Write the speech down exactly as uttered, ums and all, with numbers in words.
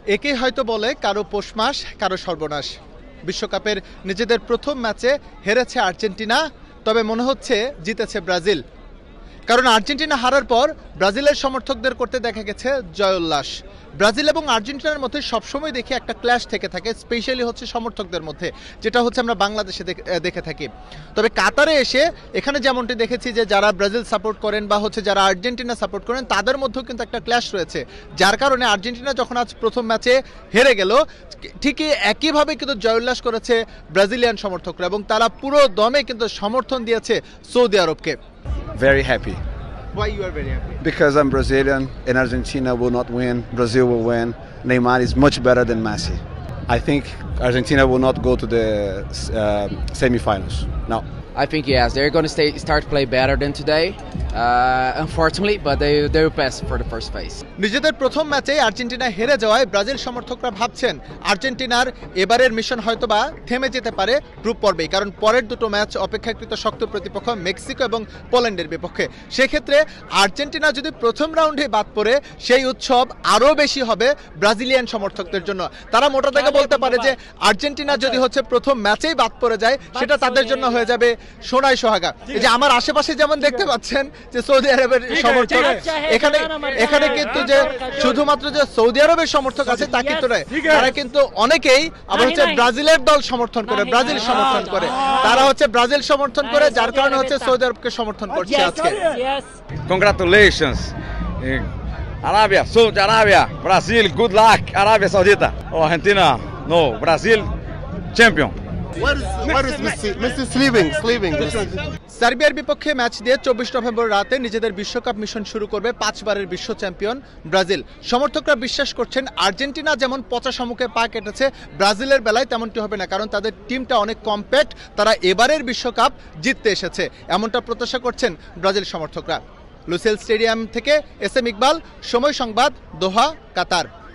একেই হয়তো বলে কারো পৌষ মাস কারো সর্বনাশ। বিশ্বকাপের নিজেদের প্রথম ম্যাচে হেরেছে আর্জেন্টিনা, তবে মনে হচ্ছে জিতেছে ব্রাজিল। কারণ আর্জেন্টিনা হারার পর ব্রাজিলের সমর্থকদের করতে দেখা গেছে জয়োল্লাস। ব্রাজিল এবং আর্জেন্টিনার মধ্যে সবসময় দেখি একটা ক্ল্যাশ থেকে থাকে, স্পেশালি হচ্ছে সমর্থকদের মধ্যে, যেটা হচ্ছে আমরা বাংলাদেশে দেখে থাকি। তবে কাতারে এসে এখানে যেমনটি দেখেছি যে যারা ব্রাজিল সাপোর্ট করেন বা হচ্ছে যারা আর্জেন্টিনা সাপোর্ট করেন তাদের মধ্যেও কিন্তু একটা ক্ল্যাশ রয়েছে, যার কারণে আর্জেন্টিনা যখন আজ প্রথম ম্যাচে হেরে গেল ঠিকই একইভাবে কিন্তু জয়োল্লাস করেছে ব্রাজিলিয়ান সমর্থকরা এবং তারা পুরো দমে কিন্তু সমর্থন দিয়েছে সৌদি আরবকে। Very happy. Why you are very happy? Because I'm Brazilian and Argentina will not win. Brazil will win. Neymar is much better than Messi. I think Argentina will not go to the uh, semi-finals. No. I think yes, they're going to stay, start to play better than today. Uh, unfortunately, but they they will pass for the first phase. নিজেদের প্রথম ম্যাচে Argentina হেরে যাওয়ায় Brazil সমর্থকরা ভাবছেন আর্জেন্টিনার এবারের mission হয়তোবা থেমে যেতে পারে গ্রুপ পর্বেই, কারণ পরের দুটো ম্যাচ অপেক্ষাকৃত শক্ত প্রতিপক্ষ মেক্সিকো এবং পোল্যান্ডের বিপক্ষে। সেক্ষেত্রে আর্জেন্টিনা যদি প্রথম রাউন্ডে বাদ পড়ে সেই উৎসব আরও বেশি হবে ব্রাজিলিয়ান সমর্থকদের জন্য। তারা মোটা দাগে বলতে পারে যে আর্জেন্টিনা যদি হচ্ছে প্রথম ম্যাচেই বাদ পড়ে যায় সেটা তাদের জন্য হয়ে যাবে সোনাই সোহাগা। এই যে আমার আশেপাশে যেমন দেখতে পাচ্ছেন যে সৌদি আরবের সমর্থক, এখানে এখানে কিন্তু যে শুধুমাত্র যে সৌদি আরবের সমর্থক আছে তা কিন্তু নয়, তারা কিন্তু অনেকেই আবার হচ্ছে ব্রাজিলের দল সমর্থন করে, ব্রাজিল সমর্থন করে, তারা হচ্ছে ব্রাজিল সমর্থন করে, যার কারণে হচ্ছে সৌদি আরবকে সমর্থন করছে আজকে। Congratulations, Arabia, Saudi Arabia, Brazil, good luck, Arabia Saudita. Oh, Argentina, no, Brazil, champion. সার্বিয়ার বিপক্ষে ম্যাচ দিয়ে চব্বিশ নভেম্বর রাতে নিজেদের বিশ্বকাপ মিশন শুরু করবে পাঁচবারের বিশ্ব চ্যাম্পিয়ন ব্রাজিল। সমর্থকরা বিশ্বাস করছেন আর্জেন্টিনা যেমন পচা সম্মুখে পা কেটেছে, ব্রাজিলের বেলায় তেমনটি হবে না, কারণ তাদের টিমটা অনেক কম্প্যাক্ট, তারা এবারের বিশ্বকাপ জিততে এসেছে এমনটা প্রত্যাশা করছেন ব্রাজিল সমর্থকরা। লুসেল স্টেডিয়াম থেকে এস এম ইকবাল, সময় সংবাদ, দোহা, কাতার।